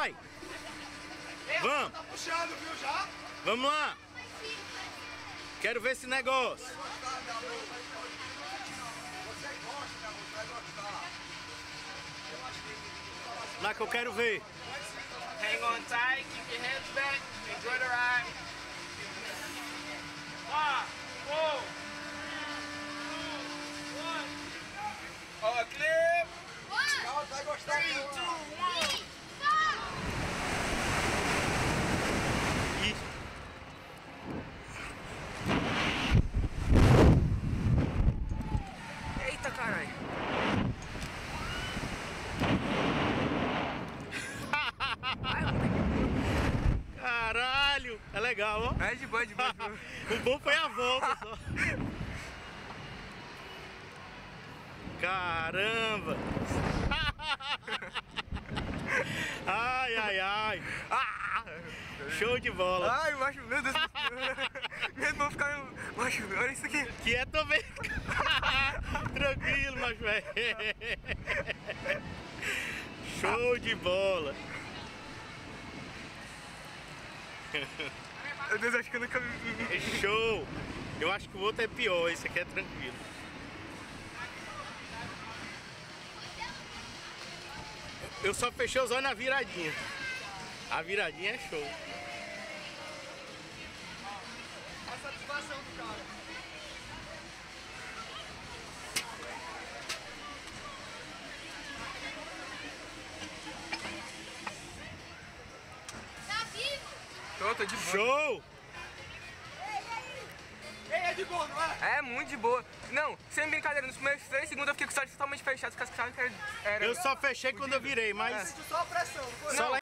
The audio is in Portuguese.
Vai! Vamos! Tá puxando, viu, já? Vamos lá! Quero ver esse negócio! Você gosta, você vai gostar. Lá que eu quero ver! Hang on tight, keep your hands back, enjoy the ride. 5, 4, 3, 2, 1. Ó, clip! Calma, vai gostar. 3, 2, 1. Eita, caralho. Caralho! É legal, ó! É de boa, de boa, de boa. O bom foi a volta só! Caramba! Ai, ai, ai! Show de bola! Ai, macho, meu Deus do céu. Meu irmão ficar... Macho, olha isso aqui. Quieto também! Tranquilo, mas velho! Show de bola! Meu Deus, acho que eu nunca vi. Show! Eu acho que o outro é pior, esse aqui é tranquilo. Eu só fechei os olhos na viradinha. A viradinha é show. A satisfação do cara. Tá vivo? Tô de boa. Show! Ei, é de boa, não é? É muito de boa. Não, sem brincadeira, nos primeiros 3 segundos eu fiquei com os olhos totalmente fechados, porque as caras era... Eu só fechei quando eu virei, mas Só a pressão, não foi? só lá